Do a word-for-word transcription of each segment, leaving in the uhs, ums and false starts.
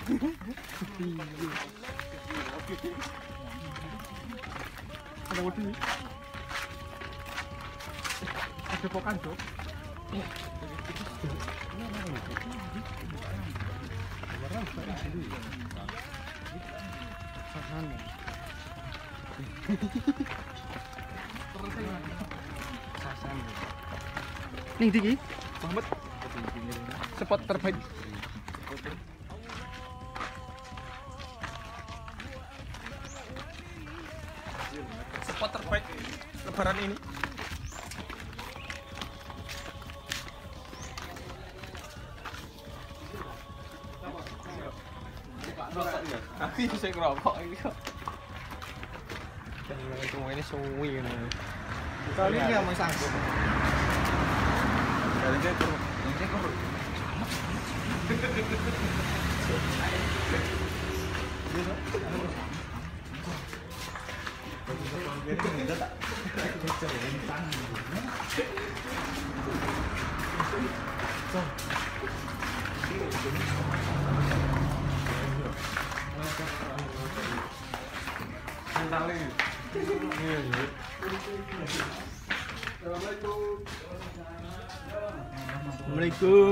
Ada wedi. Ada pokan, Cok. Ning ndi iki? Muhammad. Spot terbaik. Spot terbaik lebaran ini. Aku bisa ngerokok ini kok. Jangan semua ini suwi ini. Kali ini mau sanggup. Kali ini tur, ini tur. Assalamualaikum.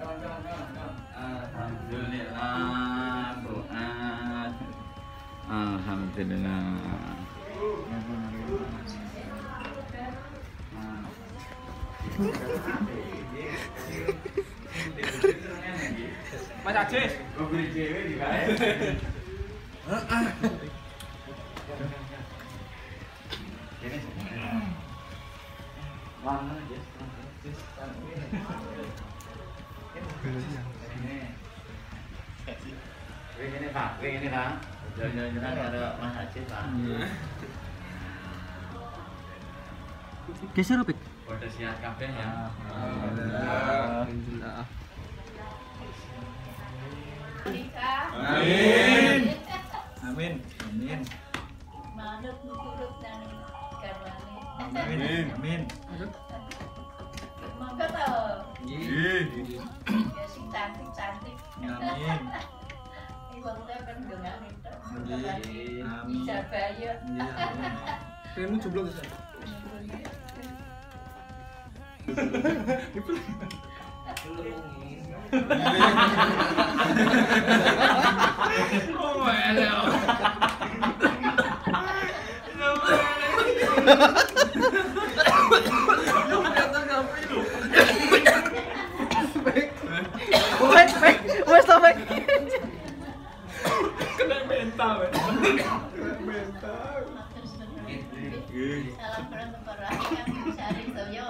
Alhamdulillah, doa. Alhamdulillah. Mas Ajis. Gue beli cewek di kae. Ini. Wah, Jess. Ini Pak, ini Pak. Jalan-jalan ada Mas Aceh Pak. Geser Pik. Udah siap kabeh ya. Alhamdulillah. Amin. Amin. Amin. Manut nurut dan garwane. Amin. Amin. Monggo to. Nggih. Ya sing cantik-cantik. Amin. Iku ora kan dongane to. Nggih. Amin. Bisa bayar. Kamu jomblo guys. Oh, hello. Wes, wes, wes to Pik. Kena mental, wes. Salam perang keperluan sari toyo.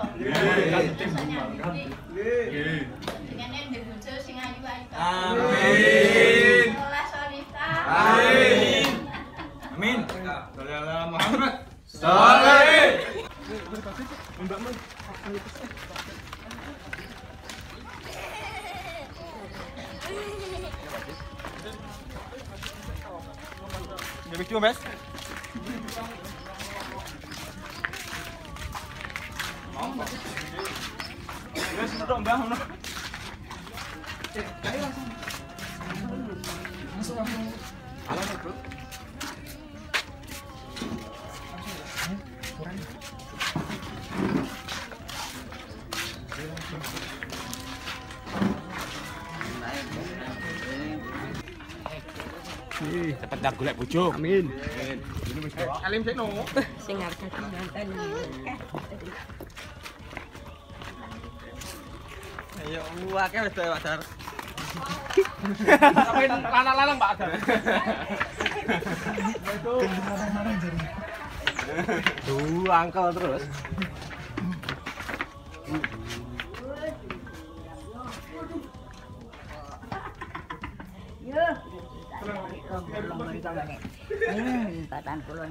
Nggih. Dengan yang dibujo sing ayu-ayu. Amin. Olah Solita. Amin. Amin. Sallallahu Muhammad. Saleh. Mbak Mas. Jadi cuma Mas. Wes sedok Mbah ngono. Eh, ayo langsung. Langsung langsung. Alah, Bro. Kurang. Cepet dak golek bojo. Amin. Alim sik no. Sing arep kanten. Ayo akeh wis Pak Dar. Sampeyan lanang-lanang Pak Dar. Duh, angkel terus. Yo. Hmm, tatan kula.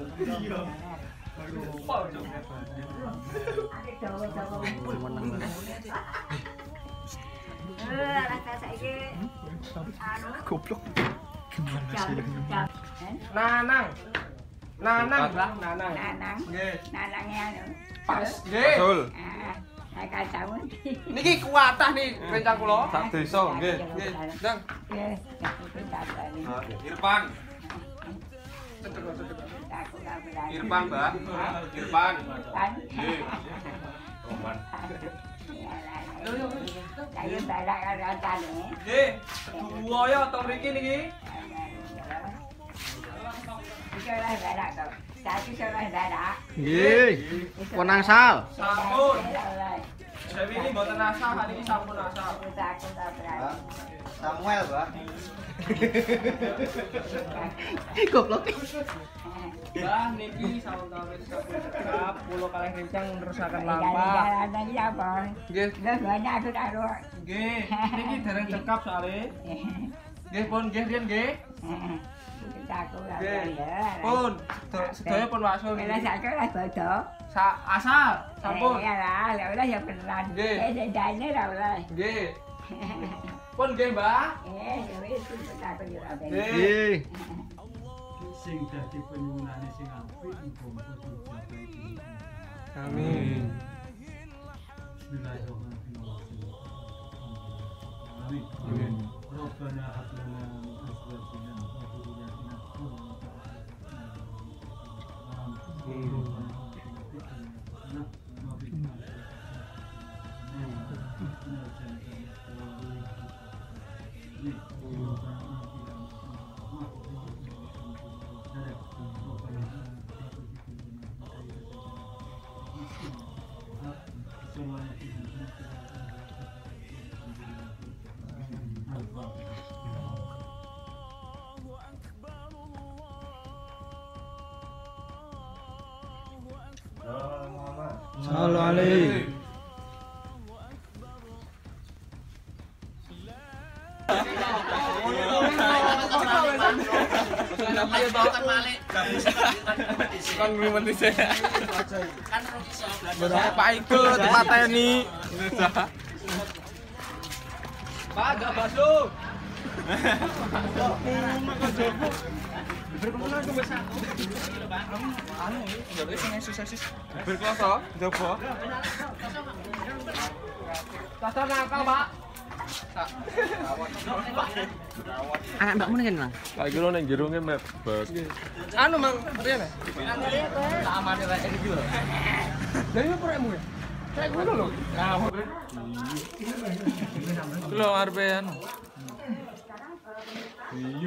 Eh, rasa saiki anu Goblok. jam. Nanang. Nanang lah, nanang. Nanang. Nggih. Nanangnya anu. Pas. Nggih. Betul. Ah, Nek kacamu. Niki kuatah nih rencang kula. Sak desa nggih. Nggih. Ndang. Nggih, aku pindah-pindah. Irfan. Aku gak berani. Irfan, Mbak. Irfan. Kan? Nggih. Roman. Ayo balak kancane. Nggih. Kedua ya teng mriki niki. Iki ora balak to. Satu ora balak. Nggih. Pun asal. Sampun. Dewi ini mboten asal, hari ini sampun asal. Aku gak berani. Samuel, Mbak. Goblok. Mbah niki sawetawis sampun cekap kula kalih rencang nerusaken Lampah. lampah. Jalan iki apa? Nggih. Wis banyak aku karo. Nggih, niki dereng cekap soalé. Nggih pun nggih riyen nggih. Aku gak Nggih. berani. Pun sedaya pun wasul Bila niki. sakit lah bodoh. Sa asal sampun. Ya lah, ya udah ya beneran. Nggih. Eh, sedane ra oleh. Nggih. Pun nggih, Mbah. Eh, wis aku yo ora ben. Nggih. Nggih. Sing dadi penyuwunane sing apik muga-muga dicapai. Amin. Bismillahirrahmanirrahim. Amin. Amin. Rabbana hab lana min azwajina wa dhurriyyatina qurrata Sallallahu alaihi. Kan ngrimen dhisik. Pak Iko dipateni. Pak, gak bakso. Berkemulan ke wis satu. Anu, njare sing sosis. Berkloso, coba. Tata nakal, Pak. Anak mbakmu nih kan, Bang? Pak iki lho ning jero nge mebet. Anu Mang, rene. Tak amane rek iki lho. Lah iya peremu ya. Kayak ngono lho. Nah, lho arepe anu. Iya.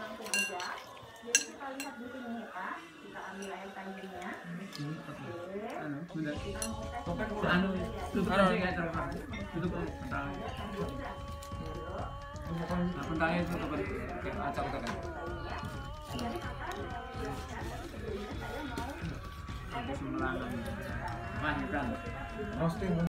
Anu, Man,